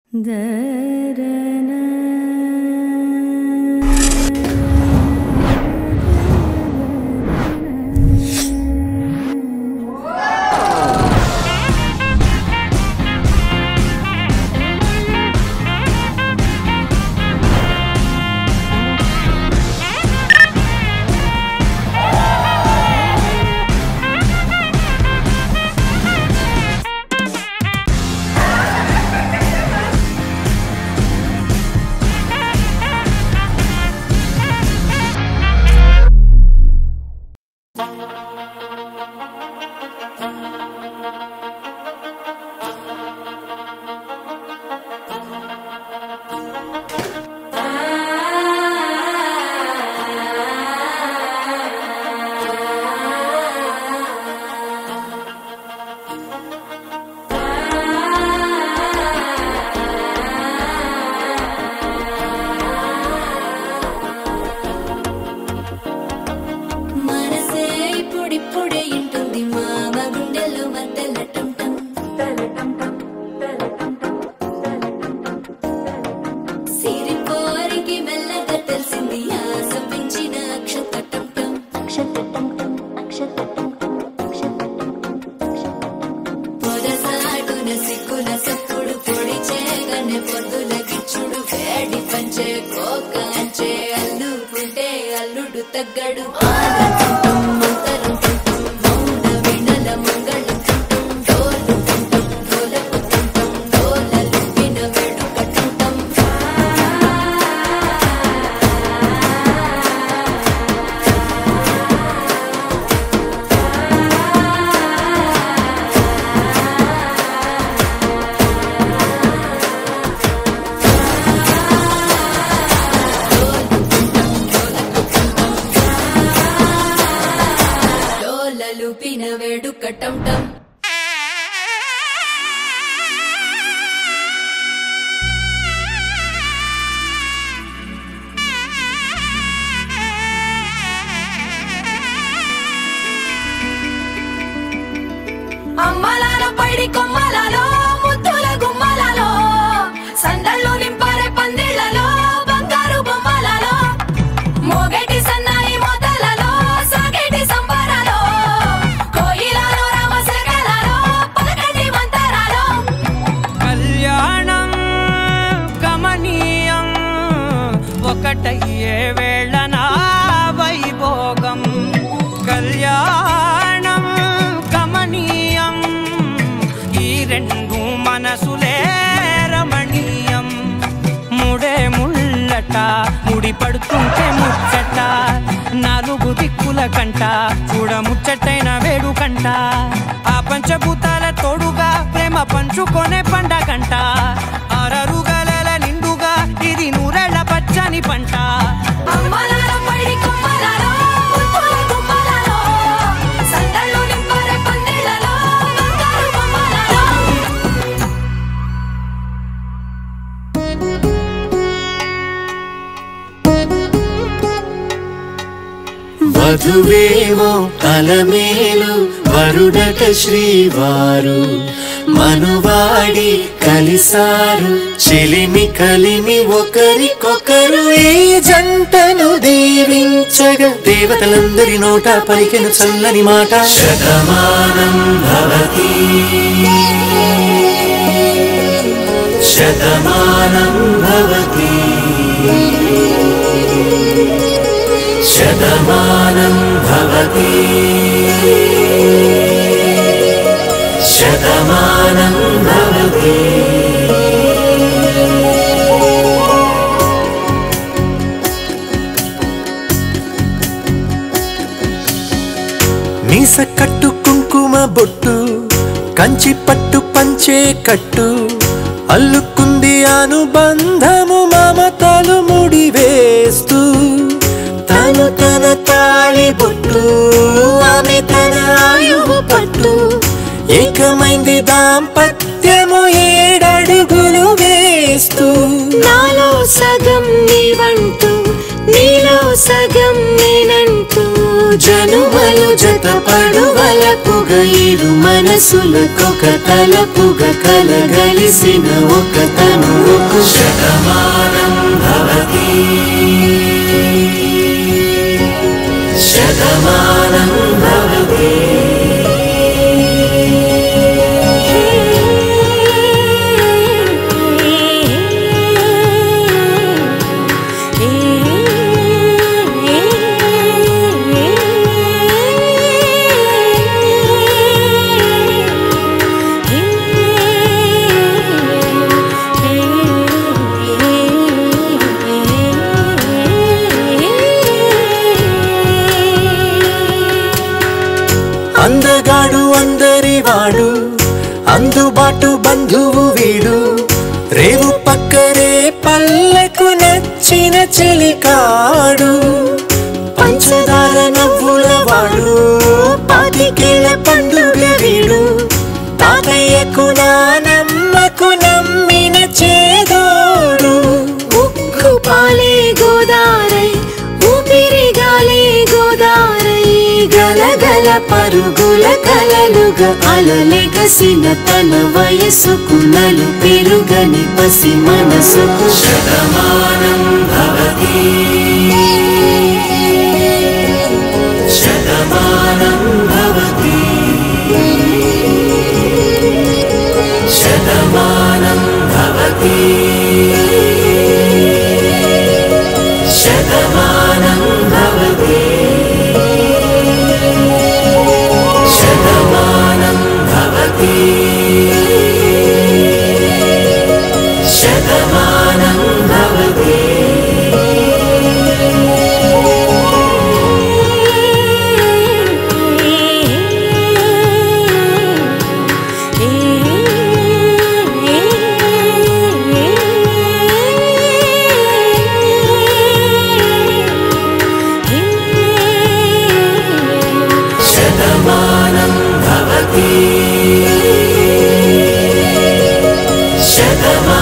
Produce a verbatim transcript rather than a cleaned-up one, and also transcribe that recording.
ముడి పడుతుంటే ముచ్చట నాలుగు దిక్కుల కంట చూడ ముచ్చటైన వేడు కంట ఆ పంచభూతాల తోడుగా ప్రేమ పంచుకొనే పండగంట ఆరరుగల నిండుగా ఇది నూరెళ్ళ పచ్చని పంట మధువేమో అలమేలు వరుడట శ్రీవారు మనువాడి కలిసారు చెలిమి కలిమి ఒకరికొకరు ఈ జంటను దీవించగా దేవతలందరి నోట పలికెను చల్లని మాట శతమానం భవతి శతమానం భవతి శతమానం భవతి శతమానం భవతి మీస కట్టు కుంకుమ బొట్టు కంచి పట్టు పంచే కట్టు అల్లుకుంది అనుబంధము మమతలు ముడివేస్తూ తను తన తాళి బొట్టు ఆమె తన ఆయువు పట్టు ఏకమైంది దాంపత్యము ఏడడుగులు వేస్తూ నాలో సగం నీవంటూ నీలో సగం నేనంటూ జనుమలు జతపడు వలపుగ ఇరు మనసులకొక తలపుగ కలగలిసిన ఒక తను అందగాడు అందరి వాడు అందుబాటు బంధువు వీడు రేవు పక్కరే పల్లెకు నచ్చిన చెలికాడు పంచదార నవ్వుల వాడు పాతికేల పండుగ వీడు తాతయ్యకు నానమ్మకు నమ్మిన చేదోడు ఉక్కు పాలే గోదారై ఊపిరి గాలే గోదారై గలగల పరుగుల కలలుగా అలలెగసిన తన వయసుకు నలు పెరుగని పసి మనసుకు శతమానం భవతి శతమానం భవతి శతమానం భవతి శతమానం భవతి శతమానం భవతి శతమానం భవతి శతమానం భవతి శతమానం